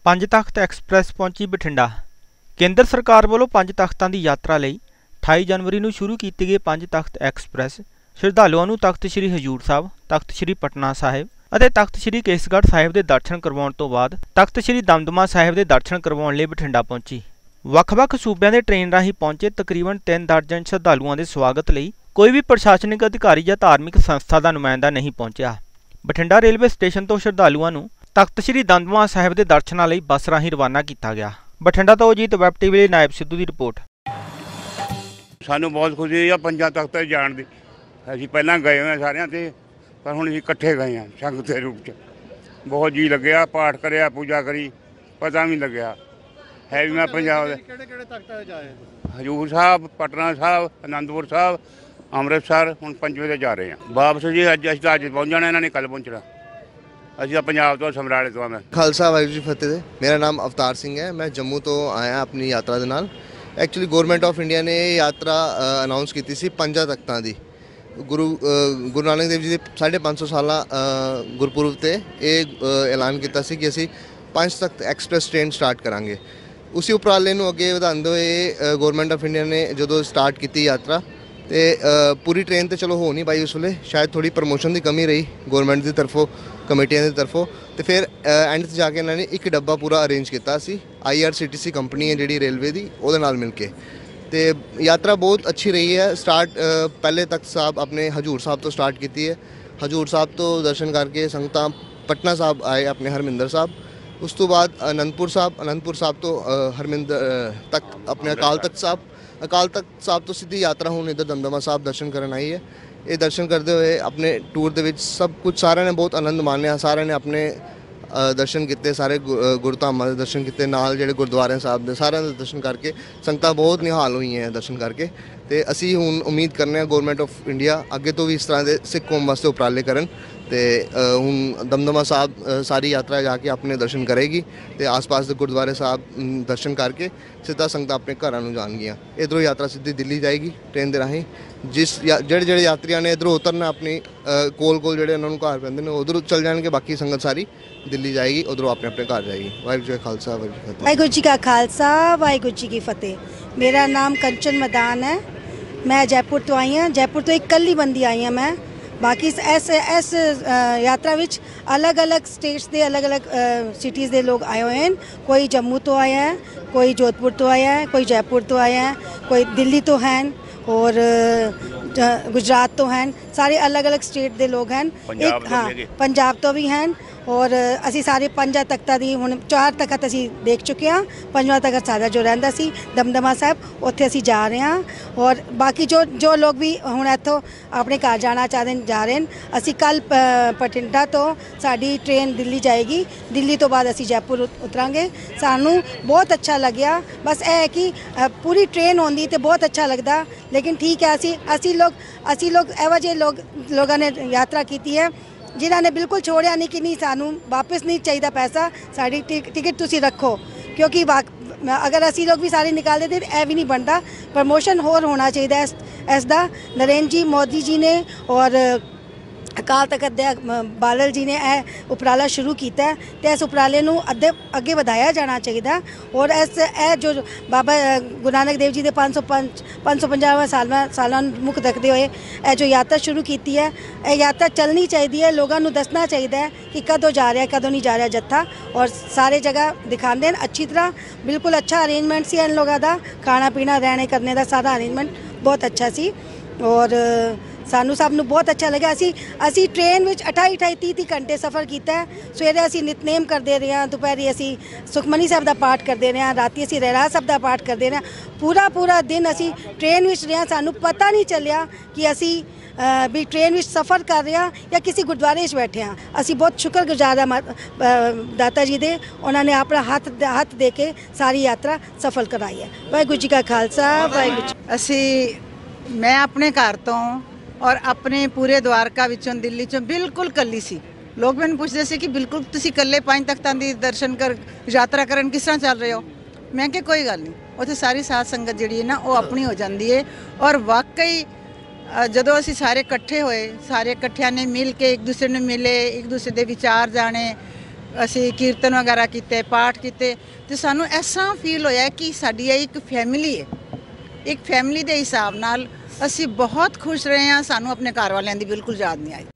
पंज तख्त एक्सप्रैस पहुंची बठिंडा। केंद्र सरकार वालों पंज तख्तां दी यात्रा लई 28 जनवरी नूं शुरू की गई पंज तख्त एक्सप्रैस श्रद्धालुओं नूं तख्त श्री हजूर साहब, तख्त श्री पटना साहिब ਅਤੇ तख्त श्री केसगढ़ साहिब के दर्शन करवाउण तो बाद तख्त श्री दमदमा साहिब के दर्शन करवाउण लई बठिंडा पहुंची। ਵੱਖ-ਵੱਖ सूबਿਆਂ ਦੇ ट्रेन ਰਾਹੀਂ पहुंचे तकरीबन 3 दर्जन श्रद्धालुओं के स्वागत ਲਈ कोई भी प्रशासनिक अधिकारी या धार्मिक संस्था का नुमाइंदा नहीं पहुंचा। बठिंडा रेलवे स्टेशन तो श्रद्धालुओं नूं तख्त श्री दमदमा साहिब के दर्शनां लई बस राਹੀਂ रवाना किया गया। बठिंडा तो अजीत वैब टीवी ਲਈ नायब सिद्धू की रिपोर्ट। सानू बहुत खुशी है पंजा तख्त जाण दी। असीं पहलां गए हुए सारिਆਂ ते पर हुण असीं इकट्ठे गए हैं संगत के रूप च। बहुत जी लग्या, पाठ करिया, पूजा करी, पता भी लग्या है भी मैं पंजाब हजूर साहब, पटना साहब, आनंदपुर साहब, अमृतसर हुण पंजवें ते जा रहे हैं वापस जी। अज पहुँच जाना, इन्होंने कल पहुँचना। असीं पंजाब तो समराले तो मैं खालसा वाहिगुरू जी फतेह। मेरा नाम अवतार सिंह है, मैं जम्मू तो आया अपनी यात्रा के नाल। एक्चुअली गौरमेंट ऑफ इंडिया ने यात्रा अनाउंस की सी पंजा तख्तां दी। गुरु नानक देव जी के 550 साला गुरपुरब ते ऐलान किया सी कि असीं पंज तख्त एक्सप्रैस ट्रेन स्टार्ट करांगे। उसी उपराले नूं अगे वधांदे होए गौरमेंट ऑफ इंडिया ने जो स्टार्ट की यात्रा तो पूरी ट्रेन तो चलो हो नहीं पाई उस वे, शायद थोड़ी प्रमोशन की कमी रही गौरमेंट की तरफों, कमेटियां की तरफों। तो फिर एंड से जाके इन्होंने एक डब्बा पूरा अरेंज किया सी। IRCTC कंपनी है जी रेलवे की, वो नाल मिल के तो यात्रा बहुत अच्छी रही है। स्टार्ट पहले तख्त साहब अपने हजूर साहब तो स्टार्ट की है। हजूर साहब तो दर्शन करके संगतां पटना साहब आए अपने हरमिंदर साहब। उस तो बाद आनंदपुर साहब तो हरमिंदर तक अपने अकाल तख्त साहब तो सीधी यात्रा हुण इधर दमदमा साहब दर्शन करन आई है। ये दर्शन करते हुए अपने टूर दे विच सब कुछ सारे ने बहुत आनंद मानिया। सारे ने अपने दर्शन किए, सारे गुरधामां दे दर्शन किए, नाल जिहड़े गुरुद्वारे साहब दे सारे दर्शन करके संगतां बहुत निहाल हुई हैं दर्शन करके। तो असी हुण उम्मीद करने गौरमेंट ऑफ इंडिया अगे तो भी इस तरह के सिख कौम वास्ते उपराले करन। तो हुण दमदमा साहब सारी यात्रा जाके अपने दर्शन करेगी तो आस पास के गुरुद्वारे साहब दर्शन करके सीधा संगतां अपने घरां नूं जाणगियां। इधरों यात्रा सीधी दिल्ली जाएगी ट्रेन के राहीं। जिस जेह्ड़े यात्रियों ने इधरों उतरना अपनी कोल जेह्ड़े उन्होंने घर पैंदे ने उधर चल जाएंगे, बाकी संगत सारी दिल्ली जाएगी, उधरों अपने अपने घर जाएगी। वाहिगुरू जी का खालसा, वाहिगुरू जी का खालसा, वाहिगुरू जी की फतेह। मेरा नाम कंचन मदान है, मैं जयपुर तो आई हाँ। जयपुर तो एक कल्ली बंदी आई हाँ मैं। बाकी इस यात्रा विच अलग अलग स्टेट्स के अलग अलग सिटीज़ के लोग आए हुए हैं। कोई जम्मू तो आया है, कोई जोधपुर तो आया है, कोई जयपुर तो आया है, कोई दिल्ली तो हैं और गुजरात तो हैं। सारे अलग अलग स्टेट के लोग हैं। एक हाँ पंजाब तो भी हैं। और असी सारे पंजा तख्तां दी हुण 4 तख्त असी देख चुके हैं। पंजवां तख्त साडा जो रहिंदा सी दमदमा साहब, उत्थे असी जा रहे हैं। और बाकी जो लोग भी हुण इत्थों अपने घर जाना चाहते हैं जा रहे हैं। असी कल बठिंडा तो साडी ट्रेन दिल्ली जाएगी, दिल्ली तो बाद असी जयपुर उतरांगे। सानू बहुत अच्छा लग्या। बस यह है कि पूरी ट्रेन होंदी तो बहुत अच्छा लगता, लेकिन ठीक है असी लोग एवं जे लोगों ने यात्रा की है जिन्हों ने बिल्कुल छोड़िया नहीं कि नहीं सानू वापस नहीं चाहिए पैसा, साड़ी टिकट तुसी रखो। क्योंकि अगर असी लोग भी सारे निकाल देते तो यह भी नहीं बनता। प्रमोशन होर होना चाहिए इसका। नरेंद्र जी मोदी जी ने और अकाल तख्त दे बादल जी ने यह उपराला शुरू किया है, तो इस उपराले नूं अगे वधाया जाना चाहिए। और इस जो बाबा गुरु नानक देव जी के 550 साल मुख रखते हुए यह जो यात्रा शुरू की है, यह यात्रा चलनी चाहिए। लोगों को दसना चाहिए कि कदों जा रहा कदों नहीं जा रहा जत्था, और सारे जगह दिखाते हैं अच्छी तरह। बिल्कुल अच्छा अरेंजमेंट सी इन लोगों का, खाना पीना रहने करने का सारा अरेंजमेंट बहुत अच्छा सी। और सानू सब नू बहुत अच्छा लगा। असी ट्रेन में 28-30 घंटे सफ़र किया है। सवेरे असी नितनेम करते रहे हैं, दोपहरी असी सुखमनी साहब का पाठ करते रहे हैं, राती असी रहरास साहब का पाठ करते रहे हैं। पूरा दिन असी ट्रेन में रहे। सानू पता नहीं चलिया कि असी भी ट्रेन में सफ़र कर रहे हैं या किसी गुरुद्वारे बैठे हैं। असी बहुत शुक्रगुजार हैं दाता जी दे, उन्होंने अपना हाथ दे के सारी यात्रा सफल कराई है। वाहिगुरू जी का खालसा, वाहिगुरू जी। असी मैं अपने घर तो और अपने पूरे द्वारका विचों दिल्ली चों बिल्कुल कल्ली सी। लोग मैंने पूछते सी कि बिल्कुल तुसी कल्ले 5 तख्तां दी दर्शन कर यात्रा करन किस तरह चल रहे हो। मैं कि कोई गल नहीं, उत्थे सारी साध संगत जिहड़ी है ना वो अपनी हो जाती है। और वाकई जदों असीं सारे इकट्ठे होए, सारे इकट्ठियां ने मिल के एक दूसरे ने मिले, एक दूसरे के विचार जाने, ਅਸੀਂ ਕੀਰਤਨ ਵਗੈਰਾ ਕੀਤੇ, ਪਾਠ ਕੀਤੇ ਤੇ ਸਾਨੂੰ ਐਸਾ ਫੀਲ ਹੋਇਆ ਕਿ ਸਾਡੀ ਇਹ ਇੱਕ ਫੈਮਿਲੀ ਹੈ। ਇੱਕ ਫੈਮਿਲੀ ਦੇ ਹਿਸਾਬ ਨਾਲ ਅਸੀਂ ਬਹੁਤ ਖੁਸ਼ ਰਹੇ ਹਾਂ। ਸਾਨੂੰ ਆਪਣੇ ਘਰ ਵਾਲਿਆਂ ਦੀ ਬਿਲਕੁਲ ਯਾਦ ਨਹੀਂ ਆਈ।